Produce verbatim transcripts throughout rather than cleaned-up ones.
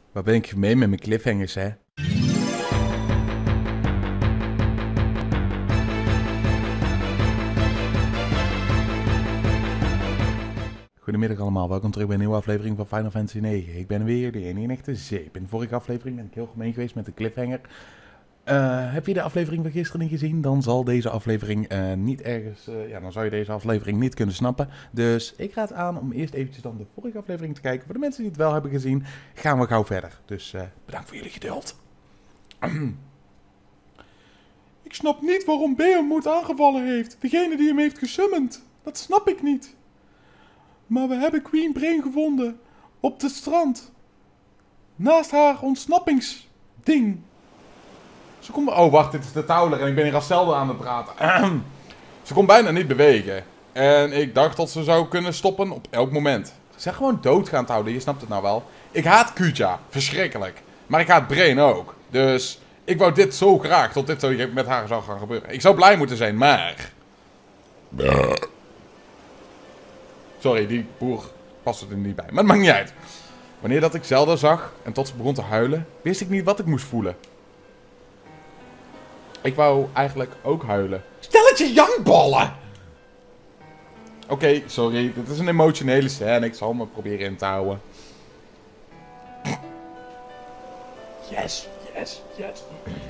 Waar ben ik gemeen met mijn cliffhangers, hè? Goedemiddag allemaal, welkom terug bij een nieuwe aflevering van Final Fantasy negen. Ik ben weer de enige echte Zeep. In de vorige aflevering ben ik heel gemeen geweest met de cliffhanger. Uh, heb je de aflevering van gisteren niet gezien, dan zal deze aflevering uh, niet ergens... Uh, ja, dan zou je deze aflevering niet kunnen snappen. Dus ik raad aan om eerst eventjes dan de vorige aflevering te kijken. Voor de mensen die het wel hebben gezien, gaan we gauw verder. Dus uh, bedankt voor jullie geduld. Ik snap niet waarom Behemoth aangevallen heeft. Degene die hem heeft gesummond. Dat snap ik niet. Maar we hebben Queen Brain gevonden. Op het strand. Naast haar ontsnappingsding. Ze kon... Oh, wacht, dit is de touwler en ik ben hier als zelden aan het praten. Ze kon bijna niet bewegen. En ik dacht dat ze zou kunnen stoppen op elk moment. Zeg gewoon doodgaan houden, je snapt het nou wel. Ik haat Kuja, verschrikkelijk. Maar ik haat Brain ook. Dus ik wou dit zo graag, tot dit zo met haar zou gaan gebeuren. Ik zou blij moeten zijn, maar... Sorry, die boer past er niet bij. Maar het maakt niet uit. Wanneer dat ik Zelda zag en tot ze begon te huilen, wist ik niet wat ik moest voelen. Ik wou eigenlijk ook huilen. Stelletje jankballen! Oké, okay, sorry. Dit is een emotionele scène. Ik zal me proberen in te houden. Yes, yes, yes.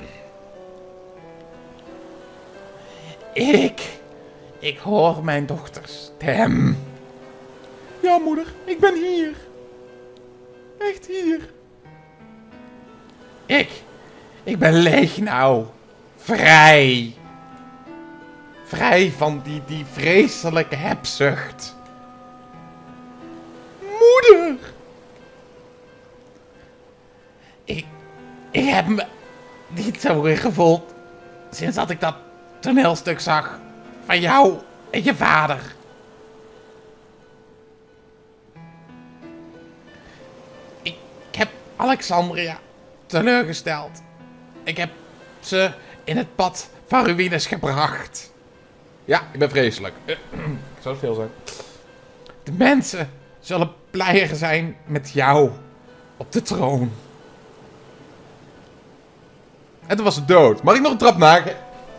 Ik... Ik hoor mijn dochters stem. Ja, moeder. Ik ben hier. Echt hier. Ik... Ik ben leeg nou. Vrij. Vrij van die, die vreselijke hebzucht. Moeder. Ik, ik heb me niet zo weer gevoeld sinds dat ik dat toneelstuk zag van jou en je vader. Ik, ik heb Alexandria teleurgesteld. Ik heb ze in het pad van ruïnes gebracht. Ja, ik ben vreselijk. Uh, zou het veel zijn. De mensen zullen blijer zijn met jou op de troon. En toen was ze dood. Mag ik nog een trap naken?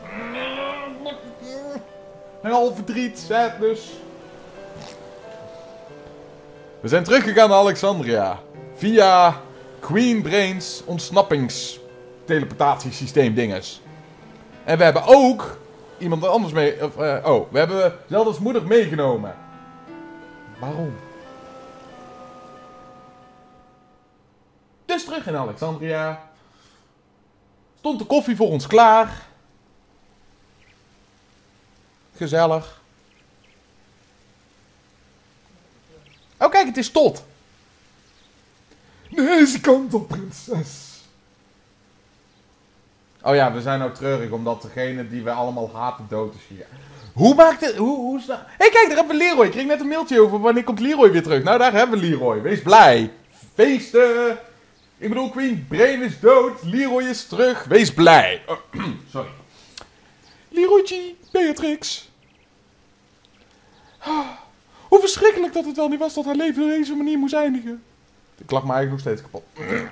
Hel, verdriet, sadness. We zijn teruggegaan naar Alexandria. Via Queen Brain's ontsnappings teleportatiesysteem dinges. En we hebben ook iemand anders mee... Of, uh, oh, we hebben Zelda's moeder meegenomen. Waarom? Dus terug in Alexandria. Stond de koffie voor ons klaar. Gezellig. Oh kijk, het is Tot. Deze kant op, prinses. Oh ja, we zijn nou treurig omdat degene die we allemaal haten dood is hier. Hoe maakt het... Hoe, hoe is dat... Hé, hey, kijk, daar hebben we Leroy. Ik kreeg net een mailtje over wanneer komt Leroy weer terug. Nou, daar hebben we Leroy. Wees blij. Feesten. Ik bedoel, Queen Brain is dood. Leroy is terug. Wees blij. Oh, sorry. Leroytje, Beatrix. Oh, hoe verschrikkelijk dat het wel niet was dat haar leven op deze manier moest eindigen. Ik lach me eigenlijk nog steeds kapot.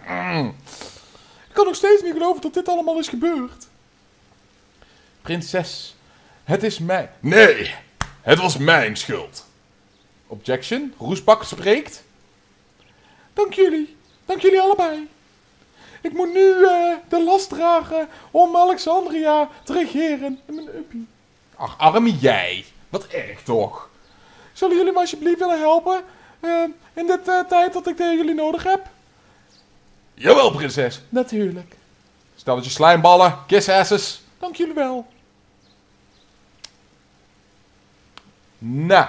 Ik kan nog steeds niet geloven dat dit allemaal is gebeurd. Prinses, het is mijn... Nee, het was mijn schuld. Objection, Roespak spreekt. Dank jullie, dank jullie allebei. Ik moet nu uh, de last dragen om Alexandria te regeren in mijn uppie. Ach, arme jij. Wat erg toch. Zullen jullie me alsjeblieft willen helpen uh, in de uh, tijd dat ik tegen jullie nodig heb? Jawel, prinses. Natuurlijk. Stel dat je slijmballen, kissasses. Dank jullie wel. Nou.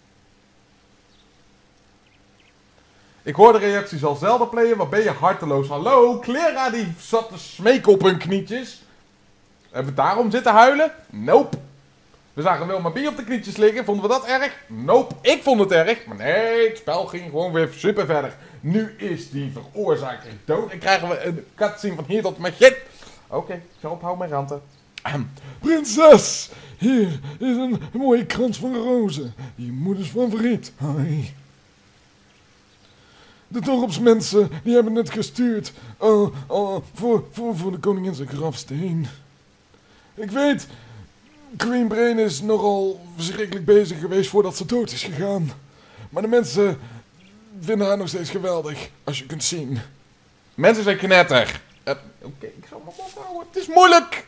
Ik hoor de reacties al zelden playen. Wat ben je harteloos. Hallo, Clara die zat te smeken op hun knietjes. Hebben we daarom zitten huilen? Nope. We zagen Wilma B op de knietjes liggen. Vonden we dat erg? Nope. Ik vond het erg. Maar nee, het spel ging gewoon weer super verder. Nu is die veroorzaker dood. En krijgen we een cutscene van hier tot met shit. Oké, okay, ik zal ophouden met ranten. Prinses, hier is een mooie krans van rozen. Je moeders favoriet. Hoi. De dorpsmensen, die hebben het gestuurd. Uh, uh, voor, voor, voor de koningin zijn grafsteen. Ik weet, Queen Brain is nogal verschrikkelijk bezig geweest voordat ze dood is gegaan. Maar de mensen vinden haar nog steeds geweldig, als je kunt zien. Mensen zijn knetter. Uh, Oké, okay, ik zal mijn mond houden. Het is moeilijk.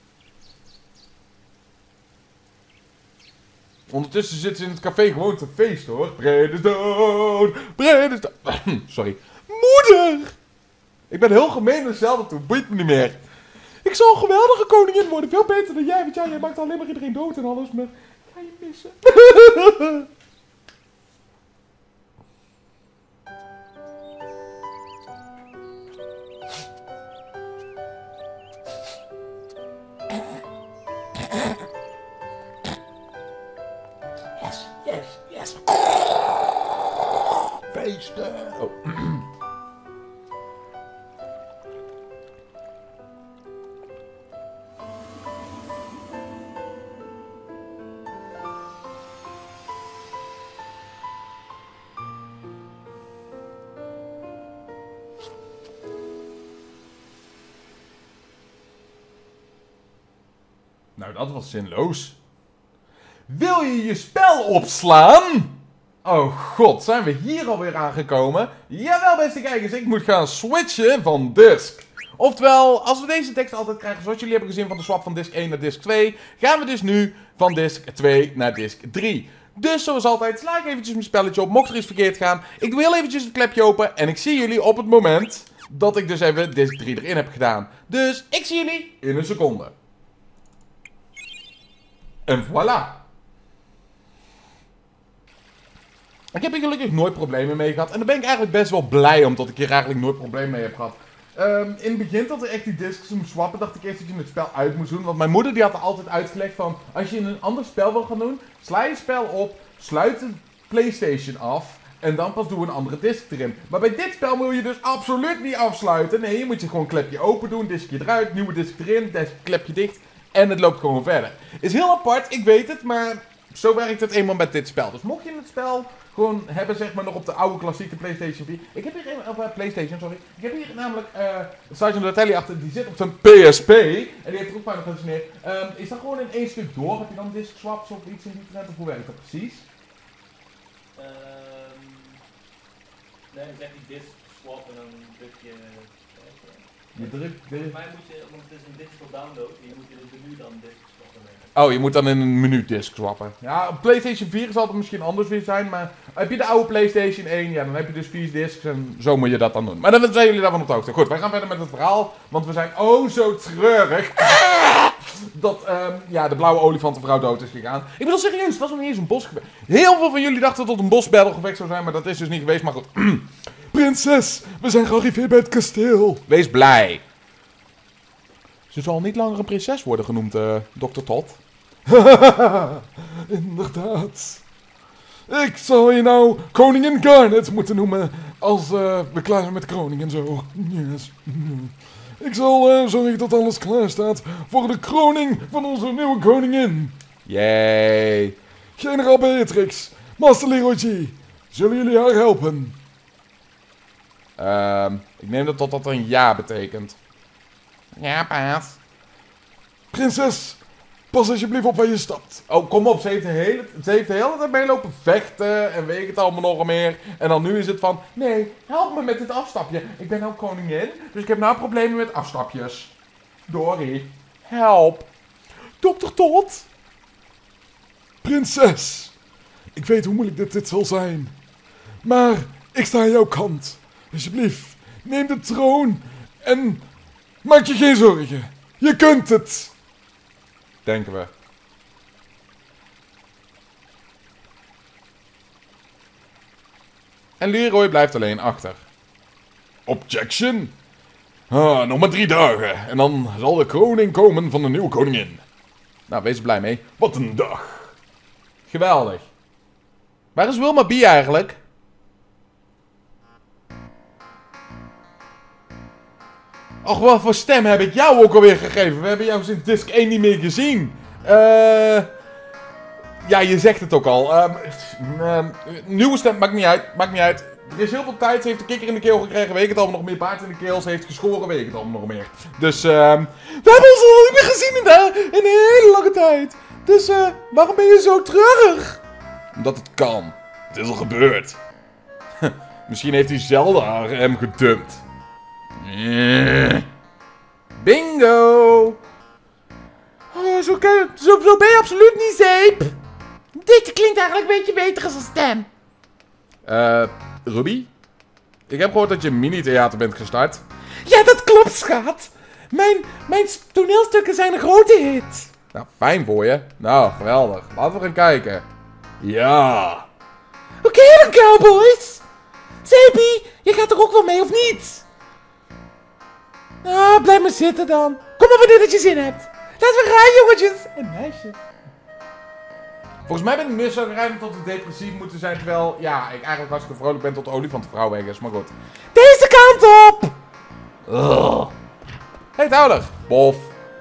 Ondertussen zitten ze in het café gewoon te feesten, hoor. Brain is dood. Brain is dood. Sorry. Moeder! Ik ben heel gemeen en zelden toe. Boeit me niet meer. Ik zal een geweldige koningin worden. Veel beter dan jij. Want ja, jij maakt alleen maar iedereen dood en alles. Maar ik ga je missen. Yes, yes, yes. Feesten. Oh. Nou, dat was zinloos. Wil je je spel opslaan? Oh god, zijn we hier alweer aangekomen? Jawel, beste kijkers, ik moet gaan switchen van disk. Oftewel, als we deze tekst altijd krijgen, zoals jullie hebben gezien van de swap van disk één naar disk twee, gaan we dus nu van disk twee naar disk drie. Dus zoals altijd, sla ik eventjes mijn spelletje op, mocht er iets verkeerd gaan. Ik doe heel eventjes het klepje open en ik zie jullie op het moment dat ik dus even disk drie erin heb gedaan. Dus ik zie jullie in een seconde. En voilà. Ik heb hier gelukkig nooit problemen mee gehad. En daar ben ik eigenlijk best wel blij om, dat ik hier eigenlijk nooit problemen mee heb gehad. Um, in het begin, dat ik echt die discs moest swappen, dacht ik eerst dat je het spel uit moest doen. Want mijn moeder die had er altijd uitgelegd van, als je in een ander spel wil gaan doen, sla je spel op, sluit de PlayStation af en dan pas doe een andere disc erin. Maar bij dit spel wil je dus absoluut niet afsluiten. Nee, je moet je gewoon een klepje open doen, discje eruit, nieuwe disc erin, disc, klepje dicht. En het loopt gewoon verder. Is heel apart, ik weet het, maar zo werkt het eenmaal met dit spel. Dus mocht je het spel gewoon hebben, zeg maar, nog op de oude klassieke PlayStation vier. Ik heb hier, of uh, PlayStation, sorry. Ik heb hier namelijk uh, Sergeant Latelli achter, die zit op zijn P S P. En die heeft er ook Final Fantasy neer. Um, is dat gewoon in één stuk door? Heb je dan disc swaps of iets in die trend? Of hoe werkt dat precies? Um, nee, ik zeg die disc swap en dan druk je... Je drukt... Volgens mij moet je, want het is een digital download, je moet je het menu dan disc swappen. Oh, je moet dan in een menu disc swappen. Ja, op PlayStation vier zal het misschien anders weer zijn, maar heb je de oude PlayStation één, ja, dan heb je dus vier discs en zo moet je dat dan doen. Maar dan zijn jullie daarvan op de hoogte. Goed, wij gaan verder met het verhaal, want we zijn oh zo treurig dat um, ja, de blauwe olifantenvrouw dood is gegaan. Ik bedoel serieus, het was nog niet eens een bosgevecht. Heel veel van jullie dachten dat het een bosbattlegevecht zou zijn, maar dat is dus niet geweest, maar goed. Prinses, we zijn gearriveerd bij het kasteel. Wees blij. Ze zal niet langer een prinses worden genoemd, uh, dokter Todd. Inderdaad. Ik zal je nou koningin Garnet moeten noemen als uh, we klaar zijn met kroning en zo. Yes. Ik zal uh, zorgen dat alles klaar staat voor de kroning van onze nieuwe koningin. Yay. Generaal Beatrix, Master Leroy G, zullen jullie haar helpen? Uh, ik neem dat dat dat een ja betekent. Ja, paas. Prinses, pas alsjeblieft op waar je stapt. Oh, kom op, ze heeft de hele, ze heeft de hele tijd meelopen vechten en weet het allemaal nog meer. En dan nu is het van, nee, help me met dit afstapje. Ik ben nou koningin, dus ik heb nou problemen met afstapjes. Dory, help. dokter Todd? Prinses, ik weet hoe moeilijk dit, dit zal zijn. Maar ik sta aan jouw kant. Alsjeblieft, neem de troon en maak je geen zorgen. Je kunt het. Denken we. En Leroy blijft alleen achter. Objection. Ah, nog maar drie dagen. En dan zal de kroning komen van de nieuwe koningin. Nou, wees er blij mee. Wat een dag. Geweldig. Waar is Wilma B eigenlijk? Och, wat voor stem heb ik jou ook alweer gegeven? We hebben jou sinds disc één niet meer gezien. Eh... Uh, ja, je zegt het ook al. Um, uh, nieuwe stem, maakt niet uit. Maakt niet uit. Er is heel veel tijd. Ze heeft de kikker in de keel gekregen. Weet ik het allemaal nog meer. Baard in de keel. Ze heeft geschoren. Weet ik het allemaal nog meer. Dus, ehm... we hebben ons al niet meer gezien in, de, in een hele lange tijd. Dus, eh... waarom ben je zo treurig? Omdat het kan. Het is al gebeurd. Misschien heeft hij Zelda hem gedumpt. Bingo! Oh, zo, zo, zo ben je absoluut niet, Zeep. Dit klinkt eigenlijk een beetje beter als een stem. Eh, uh, Ruby? Ik heb gehoord dat je een mini-theater bent gestart. Ja, dat klopt, schat. Mijn, mijn toneelstukken zijn een grote hit. Nou, fijn voor je. Nou, geweldig. Laten we gaan kijken. Ja. Oké okay, dan, cowboys. Zeepie, je gaat er ook wel mee, of niet? Ah, blijf maar zitten dan. Kom maar wanneer dat je zin hebt. Laten we gaan, jongetjes en meisjes. Volgens mij ben ik meer zo gerijmd tot we depressief moeten zijn, terwijl, ja, ik eigenlijk hartstikke vrolijk ben tot de olifantenvrouw weg is, maar goed. Deze kant op! Ugh. Hey, Tauler. Bof.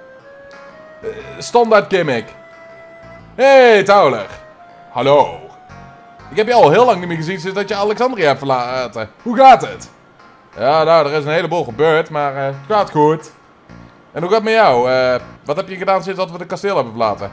Uh, standaard gimmick. Hey, Tauler. Hallo. Ik heb je al heel lang niet meer gezien sinds dat je Alexandria hebt verlaten. Hoe gaat het? Ja, nou, er is een heleboel gebeurd, maar uh, het gaat goed. En hoe gaat het met jou? Uh, wat heb je gedaan sinds dat we het kasteel hebben verlaten?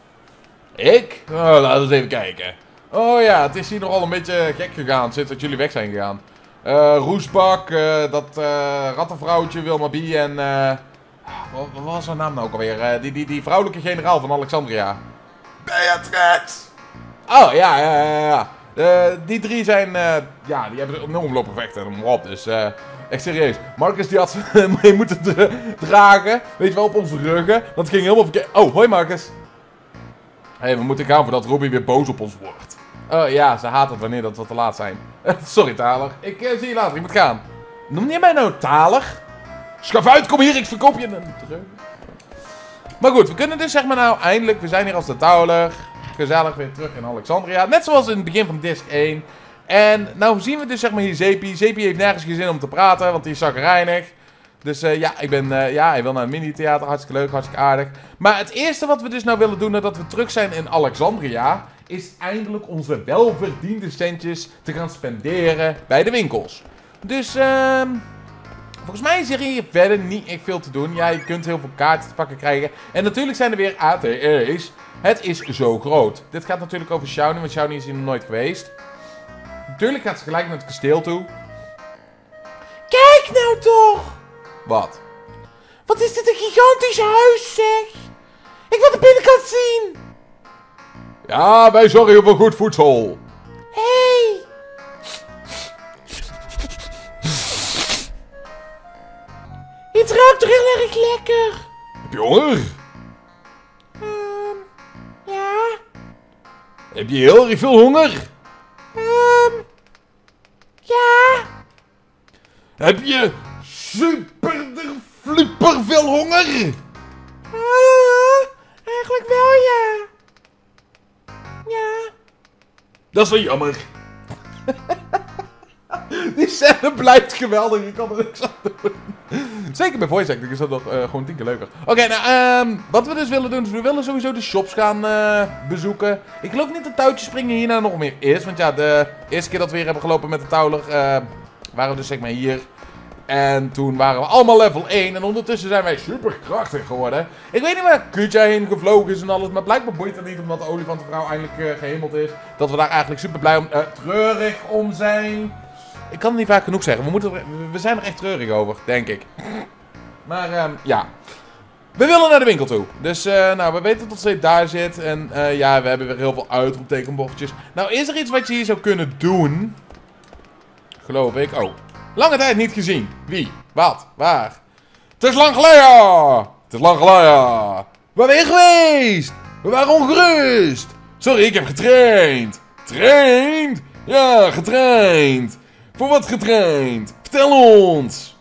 Ik? Oh, laten we eens even kijken. Oh ja, het is hier nogal een beetje gek gegaan sinds dat jullie weg zijn gegaan. Uh, Roesbak, uh, dat uh, rattenvrouwtje Wilma B. en... Uh, wat, wat was haar naam nou ook alweer? Uh, die, die, die vrouwelijke generaal van Alexandria. Beatrix! Oh, ja, ja, ja, ja. Uh, die drie zijn... Uh, ja, die hebben enorm lopen vechten en op. Dus, uh, echt serieus. Marcus die had mee moeten dra dragen. Weet je wel, op onze ruggen. Dat ging helemaal verkeerd. Oh, hoi Marcus. Hé, hey, we moeten gaan voordat Ruby weer boos op ons wordt. Oh ja, ze haat het wanneer dat we te laat zijn. Sorry, Taler. Ik uh, zie je later. Ik moet gaan. Noem je mij nou Taler? Schaf uit, kom hier, ik verkoop je een terug. Maar goed, we kunnen dus zeg maar nou eindelijk, we zijn hier als de Taler. Gezellig weer terug in Alexandria. Net zoals in het begin van disc één. En nou zien we dus zeg maar hier Zeepie. Zeepie heeft nergens geen zin om te praten, want die is zagrijnig. Dus uh, ja, ik ben, uh, ja, hij wil naar een mini-theater. Hartstikke leuk, hartstikke aardig. Maar het eerste wat we dus nou willen doen nadat we terug zijn in Alexandria, is eindelijk onze welverdiende centjes te gaan spenderen bij de winkels. Dus, uh, volgens mij is er hier verder niet echt veel te doen. Ja, je kunt heel veel kaarten te pakken krijgen. En natuurlijk zijn er weer A T E's. Het is zo groot. Dit gaat natuurlijk over Shawnee, want Shawnee is hier nog nooit geweest. Natuurlijk gaat ze gelijk naar het kasteel toe. Kijk nou toch! Wat? Wat is dit een gigantisch huis, zeg! Ik wil de binnenkant zien! Ja, wij zorgen voor goed voedsel. Hey! Het ruikt toch heel erg lekker! Heb je honger? Um, ja? Heb je heel erg veel honger? Um, ja? Heb je super flipper veel honger? Uh, eigenlijk wel, ja. Ja. Dat is wel jammer. Die scène blijft geweldig, ik kan er niks aan doen. Zeker bij voice acting is dat nog uh, gewoon tien keer leuker. Oké, okay, nou, um, wat we dus willen doen, is we willen sowieso de shops gaan uh, bezoeken. Ik geloof niet dat touwtjes springen hierna nog meer is. Want ja, de eerste keer dat we weer hebben gelopen met de touwler, uh, waren we dus zeg maar hier. En toen waren we allemaal level één. En ondertussen zijn wij super krachtig geworden. Ik weet niet waar Kutja heen gevlogen is en alles. Maar blijkbaar boeit het niet omdat de olifantenvrouw eindelijk uh, gehemeld is. Dat we daar eigenlijk super blij om, uh, treurig om zijn. Ik kan het niet vaak genoeg zeggen. We, moeten, we zijn er echt treurig over, denk ik. Maar um, ja. We willen naar de winkel toe. Dus uh, nou, we weten dat ze daar zit. En uh, ja, we hebben weer heel veel uitroeptekenbordjes. Nou, is er iets wat je hier zou kunnen doen? Geloof ik. Oh. Lange tijd niet gezien. Wie? Wat? Waar? Het is lang geleden! Het is lang geleden! Waar ben je geweest? We waren ongerust! Sorry, ik heb getraind! Traind? Ja, getraind! Voor wat getraind? Vertel ons!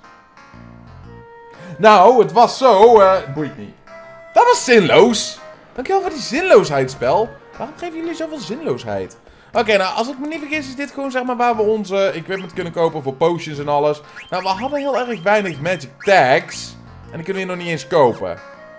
Nou, het was zo, uh, boeit niet. Dat was zinloos! Dankjewel voor die zinloosheidsspel. Waarom geven jullie zoveel zinloosheid? Oké, okay, nou, als ik me niet vergis is dit gewoon zeg maar waar we onze equipment kunnen kopen voor potions en alles. Nou, we hadden heel erg weinig magic tags. En die kunnen we hier nog niet eens kopen.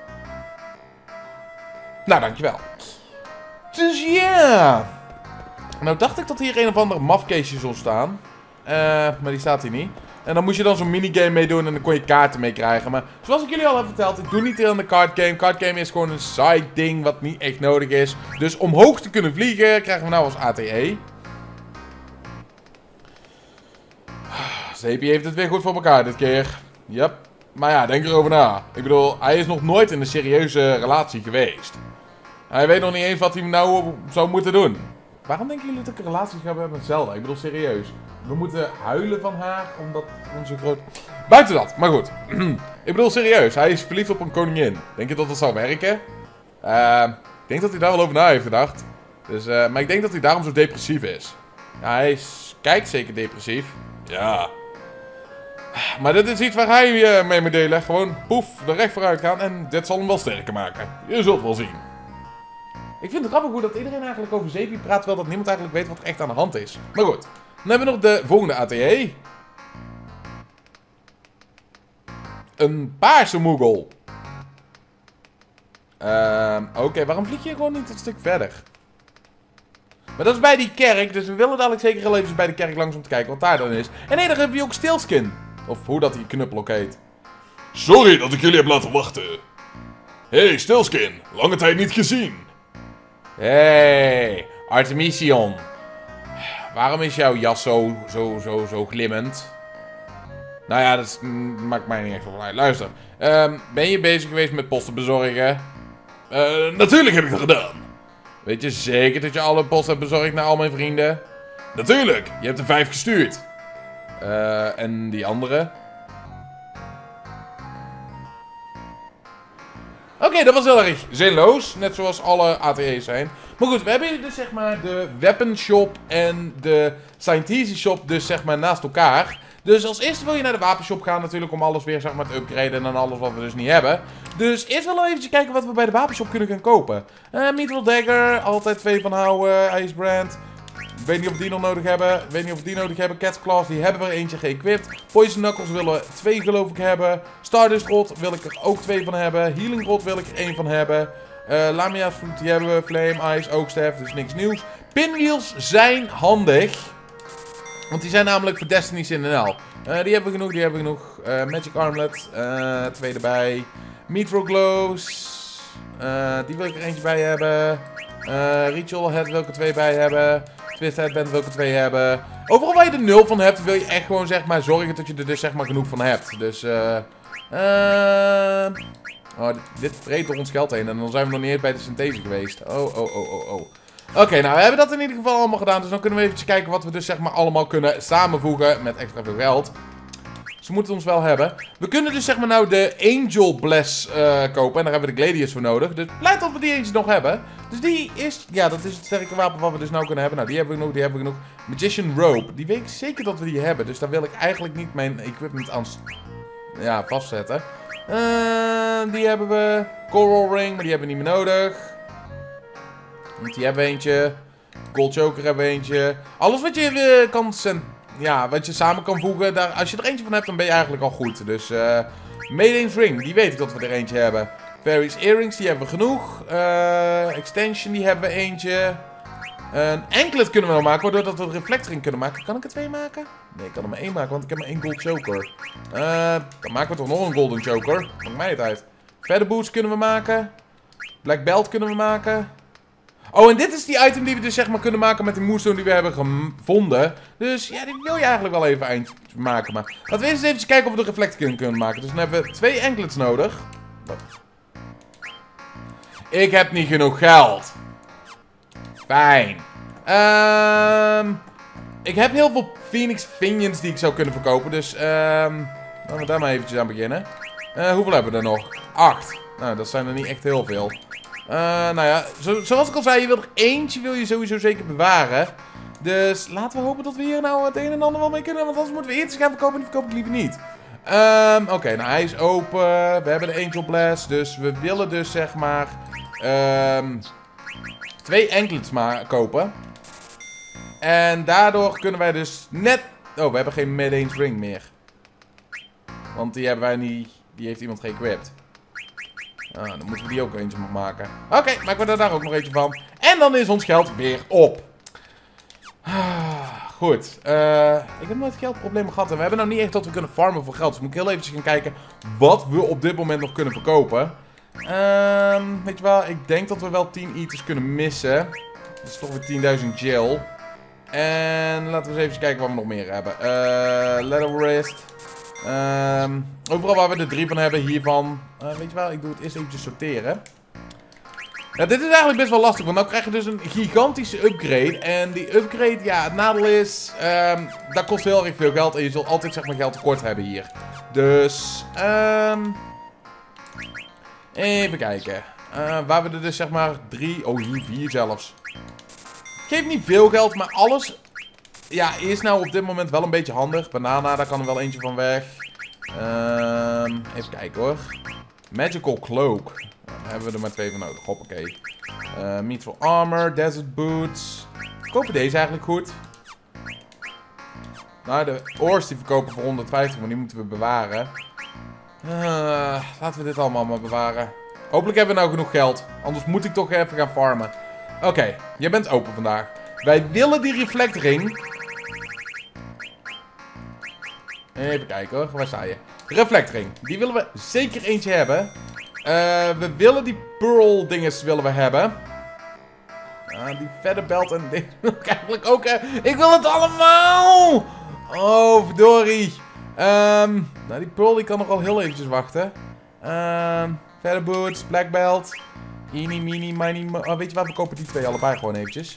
Nou, dankjewel. Dus ja. Nou dacht ik dat hier een of ander mafkeesje zou staan. Uh, maar die staat hier niet. En dan moest je dan zo'n minigame meedoen en dan kon je kaarten mee krijgen. Maar zoals ik jullie al heb verteld, ik doe niet aan de card game. Card game is gewoon een side ding wat niet echt nodig is. Dus om hoog te kunnen vliegen krijgen we nou als A T E. Zeepie heeft het weer goed voor elkaar dit keer. Yep. Maar ja, denk erover na. Ik bedoel, hij is nog nooit in een serieuze relatie geweest. Hij weet nog niet eens wat hij nou zou moeten doen. Waarom denken jullie dat ik een relatie ga hebben met Zelda? Ik bedoel, serieus. We moeten huilen van haar, omdat onze groot... Buiten dat, maar goed. Ik bedoel, serieus. Hij is verliefd op een koningin. Denk je dat dat zou werken? Uh, ik denk dat hij daar wel over na heeft gedacht. Dus, uh, maar ik denk dat hij daarom zo depressief is. Ja, hij is, kijkt zeker depressief. Ja. Maar dit is iets waar hij uh, mee moet delen. Gewoon, poef, er recht vooruit gaan. En dit zal hem wel sterker maken. Je zult wel zien. Ik vind het grappig hoe dat iedereen eigenlijk over Zeepie praat, terwijl dat niemand eigenlijk weet wat er echt aan de hand is. Maar goed. Dan hebben we nog de volgende A T E. Een paarse moegel. Uh, Oké, okay, waarom vlieg je gewoon niet een stuk verder? Maar dat is bij die kerk, dus we willen dadelijk zeker wel even bij de kerk langs om te kijken wat daar dan is. En nee, daar hebben we ook Stilskin. Of hoe dat die knuppel ook heet. Sorry dat ik jullie heb laten wachten. Hey, Stilskin, lange tijd niet gezien. Hey, Artemision. Waarom is jouw jas zo, zo, zo, zo glimmend? Nou ja, dat is, mm, maakt mij niet echt van uit. Luister, um, ben je bezig geweest met posten bezorgen? Uh, natuurlijk heb ik dat gedaan. Weet je zeker dat je alle post hebt bezorgd naar al mijn vrienden? Natuurlijk, je hebt er vijf gestuurd. Uh, en die andere? Oké, okay, dat was heel erg zinloos. Net zoals alle A T E's zijn. Maar goed, we hebben hier dus zeg maar de Weapon Shop en de Scientology Shop dus zeg maar naast elkaar. Dus als eerste wil je naar de wapenshop gaan natuurlijk om alles weer zeg maar te upgraden en dan alles wat we dus niet hebben. Dus eerst wel even kijken wat we bij de wapenshop kunnen gaan kopen. Uh, Mithril Dagger, altijd twee van houden, Ice Brand. Ik weet niet of we die nog nodig hebben. Ik weet niet of we die nodig hebben. Cat's Claws, die hebben we er eentje geëquipt. Poison Knuckles willen we twee geloof ik hebben. Stardust Rod wil ik er ook twee van hebben. Healing Rod wil ik er één van hebben. Uh, Lamia Fruit, die hebben we. Flame, Ice, Oakstaff, dus niks nieuws. Pinwheels zijn handig. Want die zijn namelijk voor Destiny's in N L. Uh, die hebben we genoeg, die hebben we genoeg. Uh, Magic Armlet, uh, twee erbij. Mithril Glows. Uh, die wil ik er eentje bij hebben. Uh, Ritual Head wil ik er twee bij hebben. Twist Headband wil ik er twee hebben. Overal waar je er nul van hebt, wil je echt gewoon zeg maar zorgen dat je er dus zeg maar genoeg van hebt. Dus eh... Uh, uh, oh, dit, dit vreet door ons geld heen en dan zijn we nog niet eens bij de synthese geweest. Oh, oh, oh, oh, oh. Oké, okay, nou we hebben dat in ieder geval allemaal gedaan. Dus dan kunnen we even kijken wat we dus zeg maar allemaal kunnen samenvoegen met extra veel geld. Ze moeten ons wel hebben. We kunnen dus zeg maar nou de Angel Bless uh, kopen. En daar hebben we de Gladius voor nodig. Dus blijkt dat we die eentje nog hebben. Dus die is, ja dat is het sterke wapen wat we dus nou kunnen hebben. Nou die hebben we nog, die hebben we genoeg. Magician Rope. Die weet ik zeker dat we die hebben. Dus daar wil ik eigenlijk niet mijn equipment aan ja, vastzetten. Uh, die hebben we. Coral Ring, maar die hebben we niet meer nodig. Want die hebben we eentje. Gold Choker hebben we eentje. Alles wat je uh, kan send ja, wat je samen kan voegen, daar, als je er eentje van hebt, dan ben je eigenlijk al goed. Dus, uh, Maiden's Ring, die weet ik dat we er eentje hebben. Fairy's Earrings, die hebben we genoeg. Uh, extension, die hebben we eentje. Een anklet kunnen we nog maken, waardoor dat we een reflectoring kunnen maken. Kan ik er twee maken? Nee, ik kan er maar één maken, want ik heb maar één gold choker. Uh, dan maken we toch nog een golden choker. Maakt mij het uit. Feather boots kunnen we maken. Black belt kunnen we maken. Oh, en dit is die item die we dus zeg maar kunnen maken met de moonstone die we hebben gevonden. Dus ja, die wil je eigenlijk wel even eind maken. Maar laten we eerst even kijken of we de reflectoring kunnen maken. Dus dan hebben we twee anklets nodig. Ik heb niet genoeg geld. Fijn. Um, ik heb heel veel Phoenix Finions die ik zou kunnen verkopen. Dus um, laten we daar maar eventjes aan beginnen. Uh, hoeveel hebben we er nog? Acht. Nou, dat zijn er niet echt heel veel. Uh, nou ja, zo, zoals ik al zei, je wil er eentje wil je sowieso zeker bewaren. Dus laten we hopen dat we hier nou het een en ander wel mee kunnen. Want anders moeten we eerst gaan verkopen en die verkoop ik liever niet. Um, Oké, okay, nou hij is open. We hebben de Angel Blast. Dus we willen dus zeg maar um, twee anklets maar kopen. En daardoor kunnen wij dus net... Oh, we hebben geen Maiden's Ring meer. Want die hebben wij niet... Die heeft iemand geëquipt. Ah, dan moeten we die ook eentje maken. Oké, okay, maken we er daar ook nog eentje van. En dan is ons geld weer op. Ah, Goed. Uh, ik heb nooit geldproblemen gehad. En we hebben nou niet echt dat we kunnen farmen voor geld. Dus moet ik heel eventjes gaan kijken wat we op dit moment nog kunnen verkopen. Um, weet je wel, ik denk dat we wel tien eaters kunnen missen. Dat is toch weer tienduizend gel. En laten we eens even kijken wat we nog meer hebben. Uh, leather wrist. Um, overal waar we er drie van hebben, hiervan. Uh, weet je wel, ik doe het eerst eventjes sorteren. Ja, dit is eigenlijk best wel lastig, want nu krijg je dus een gigantische upgrade. En die upgrade, ja, het nadeel is, um, dat kost heel erg veel geld en je zult altijd, zeg maar, geld tekort hebben hier. Dus, um, even kijken. Uh, waar we er dus, zeg maar, drie, oh hier vier zelfs. Geeft niet veel geld, maar alles, ja, is nou op dit moment wel een beetje handig. Banana, daar kan er wel eentje van weg. Um, even kijken hoor. Magical Cloak. Daar hebben we er maar twee van nodig. Hoppakee. Uh, Mithril Armor, Desert Boots. Verkopen deze eigenlijk goed? Nou, de oors die verkopen voor honderdvijftig, maar die moeten we bewaren. Uh, laten we dit allemaal maar bewaren. Hopelijk hebben we nou genoeg geld. Anders moet ik toch even gaan farmen. Oké, okay, jij bent open vandaag. Wij willen die reflectring. Even kijken hoor, waar sta je? Reflectring, die willen we zeker eentje hebben. Uh, we willen die pearl dinges willen we hebben. Uh, die verder belt en dit wil ik eigenlijk ook hebben. Ik wil het allemaal! Oh, verdorie. Um, nou, die pearl die kan nog wel heel eventjes wachten. Um, verder boots, black belt. Eeny, meeny, miny, mo oh, weet je wat, we kopen die twee allebei gewoon eventjes.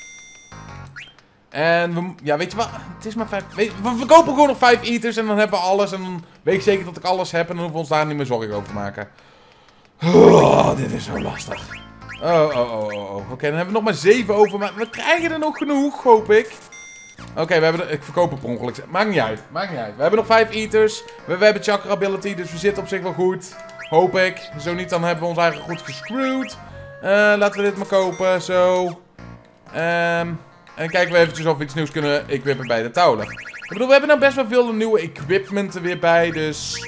En we, ja, weet je wat, het is maar vijf, weet, we verkopen gewoon nog vijf eaters en dan hebben we alles. En dan weet ik zeker dat ik alles heb en dan hoeven we ons daar niet meer zorgen over te maken. Oh, dit is zo lastig. Oh, oh, oh, oh. oh. Oké, okay, dan hebben we nog maar zeven over, maar we krijgen er nog genoeg, hoop ik. Oké, okay, we hebben de, ik verkoop het per ongeluk. Maakt niet uit, maakt niet uit. We hebben nog vijf eaters. We, we hebben chakra ability, dus we zitten op zich wel goed. Hoop ik. Zo niet, dan hebben we ons eigenlijk goed gescrewd. Uh, laten we dit maar kopen, zo. Um, en kijken we eventjes of we iets nieuws kunnen equippen bij de touwleg. Ik bedoel, we hebben nou best wel veel nieuwe equipment er weer bij, dus...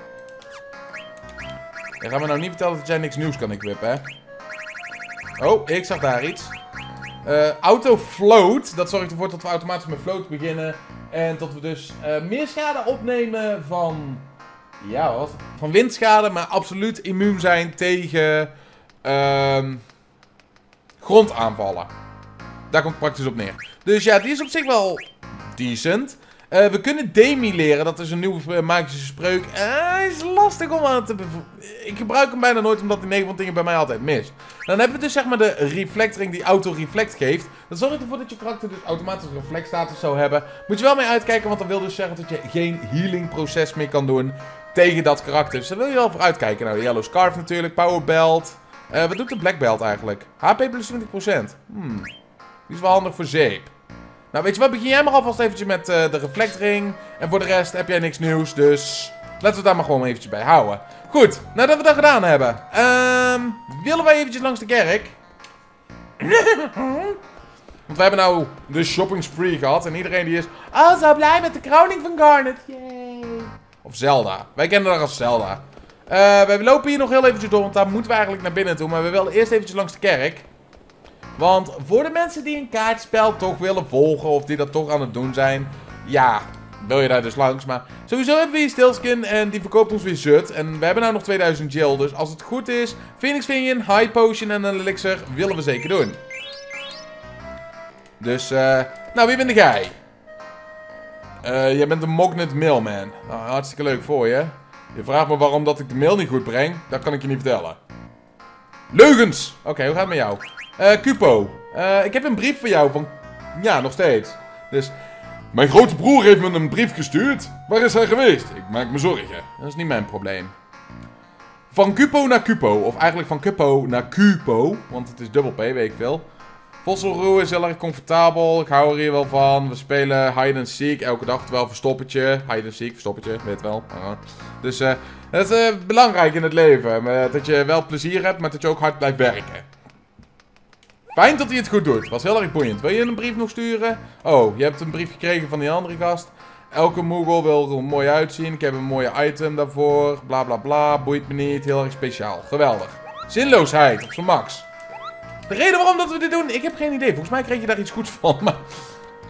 Ja, ga me nou niet vertellen dat jij niks nieuws kan equippen, hè? Oh, ik zag daar iets. Uh, auto float, dat zorgt ervoor dat we automatisch met float beginnen. En dat we dus uh, meer schade opnemen van... Ja, wat? Van windschade, maar absoluut immuun zijn tegen... Uh, grondaanvallen. Daar komt het praktisch op neer. Dus ja, die is op zich wel decent. Uh, we kunnen Demi leren. Dat is een nieuwe uh, magische spreuk. Uh, hij is lastig om aan te... Ik gebruik hem bijna nooit, omdat die negen van dingen bij mij altijd mist. Dan hebben we dus zeg maar de reflectring die auto-reflect geeft. Dat zorgt ervoor dat je karakter dus automatisch een reflectstatus zou hebben. Moet je wel mee uitkijken, want dat wil dus zeggen dat je geen healing proces meer kan doen tegen dat karakter. Dus daar wil je wel voor uitkijken. Nou, de Yellow Scarf natuurlijk, Power Belt. Uh, wat doet de Black Belt eigenlijk? H P plus twintig procent. Hmm. Die is wel handig voor zeep. Nou, weet je wat? Begin jij maar alvast eventjes met uh, de reflectring. En voor de rest heb jij niks nieuws, dus... Laten we het daar maar gewoon eventjes bij houden. Goed, nadat we dat gedaan hebben. Um, willen wij eventjes langs de kerk? Want we hebben nou de shopping spree gehad. En iedereen die is... Oh, zo blij met de kroning van Garnet. Yay. Of Zelda. Wij kennen dat als Zelda. Uh, we lopen hier nog heel eventjes door, want daar moeten we eigenlijk naar binnen toe. Maar we willen eerst eventjes langs de kerk. Want voor de mensen die een kaartspel toch willen volgen, of die dat toch aan het doen zijn, ja, wil je daar dus langs. Maar sowieso hebben we hier Stillskin en die verkoopt ons weer zut. En we hebben nou nog tweeduizend gil, dus als het goed is, Phoenix Finion, High Potion en een elixir willen we zeker doen. Dus, eh, uh, nou, wie ben jij? Uh, jij bent een Mognet Mailman. Nou, hartstikke leuk voor je. Je vraagt me waarom dat ik de mail niet goed breng. Dat kan ik je niet vertellen. Leugens! Oké, okay, hoe gaat het met jou? Uh, Cupo. Uh, ik heb een brief voor jou van... Ja, nog steeds. Dus... Mijn grote broer heeft me een brief gestuurd. Waar is hij geweest? Ik maak me zorgen. Dat is niet mijn probleem. Van Cupo naar Cupo. Of eigenlijk van Cupo naar Cupo. Want het is dubbel P, weet ik veel. Fossil is heel erg comfortabel. Ik hou er hier wel van. We spelen hide and seek elke dag. Terwijl verstoppertje. Hide and seek, verstoppertje. Weet wel. Uh, dus uh, dat is uh, belangrijk in het leven. Uh, dat je wel plezier hebt, maar dat je ook hard blijft werken. Fijn dat hij het goed doet. Was heel erg boeiend. Wil je een brief nog sturen? Oh, je hebt een brief gekregen van die andere gast. Elke Moogle wil er mooi uitzien. Ik heb een mooie item daarvoor. Bla bla bla. Boeit me niet. Heel erg speciaal. Geweldig. Zinloosheid op zijn max. De reden waarom dat we dit doen, ik heb geen idee. Volgens mij kreeg je daar iets goeds van. Maar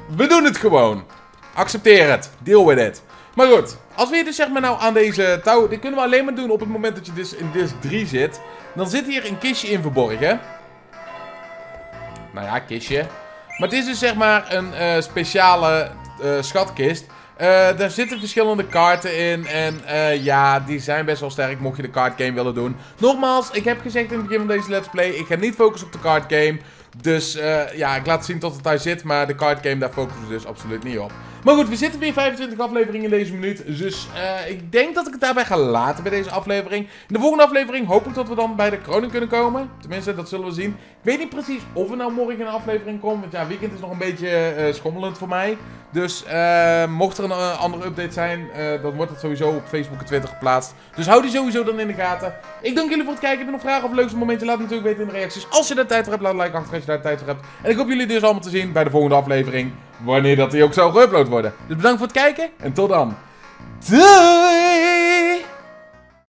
We doen het gewoon. Accepteer het. Deal with it. Maar goed, als we hier dus zeg maar nou aan deze touw... Dit kunnen we alleen maar doen op het moment dat je dus in disc drie zit. Dan zit hier een kistje in verborgen. Nou ja, kistje. Maar het is dus zeg maar een uh, speciale uh, schatkist. Uh, daar zitten verschillende kaarten in. En uh, ja, die zijn best wel sterk mocht je de card game willen doen. Nogmaals, ik heb gezegd in het begin van deze let's play. Ik ga niet focussen op de card game. Dus uh, ja, ik laat zien tot het daar zit. Maar de card game, daar focussen we dus absoluut niet op. Maar goed, we zitten weer vijfentwintig afleveringen in deze minuut. Dus uh, ik denk dat ik het daarbij ga laten bij deze aflevering. In de volgende aflevering hoop ik dat we dan bij de kroning kunnen komen. Tenminste, dat zullen we zien. Ik weet niet precies of er nou morgen een aflevering komt. Want ja, weekend is nog een beetje uh, schommelend voor mij. Dus uh, mocht er een uh, andere update zijn, uh, dan wordt het sowieso op Facebook en Twitter geplaatst. Dus hou die sowieso dan in de gaten. Ik dank jullie voor het kijken. Heb je nog vragen of leukste momentje? Laat het natuurlijk weten in de reacties. Als je daar tijd voor hebt, laat een like achter als je daar tijd voor hebt. En ik hoop jullie dus allemaal te zien bij de volgende aflevering. Wanneer dat die ook zou geüpload worden. Dus bedankt voor het kijken en tot dan. Doei!